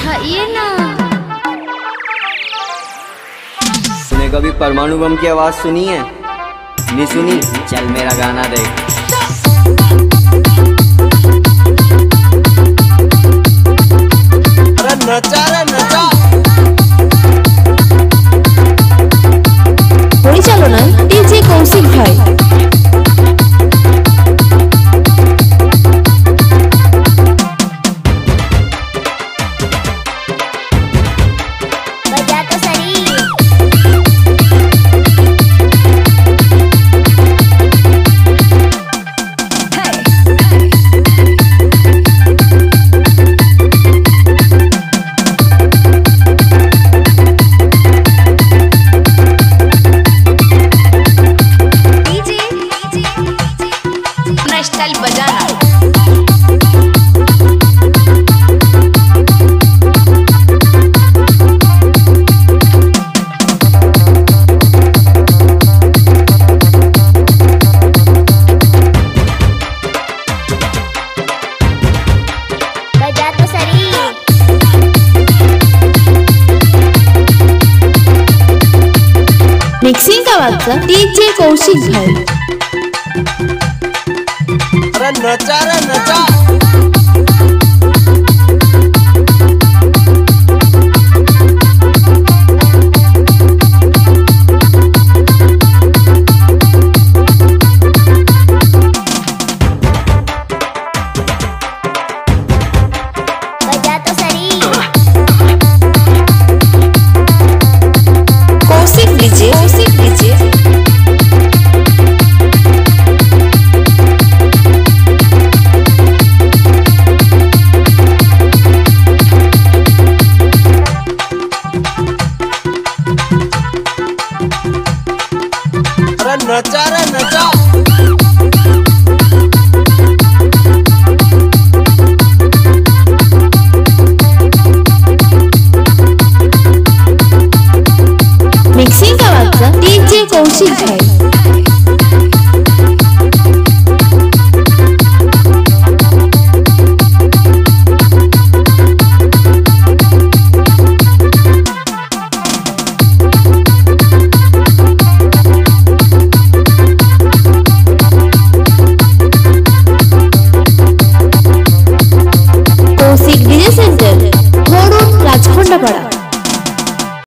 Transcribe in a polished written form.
उठाइए ना। तूने कभी परमाणु बम की आवाज सुनी है? नहीं सुनी? चल मेरा गाना देख। अरे नचा रे नचा। परिचालनाय डीजे कौशिक भाई। मिक्सिंग का वाचा डीजे कौशिक भाई। अरे नचा रे नचा।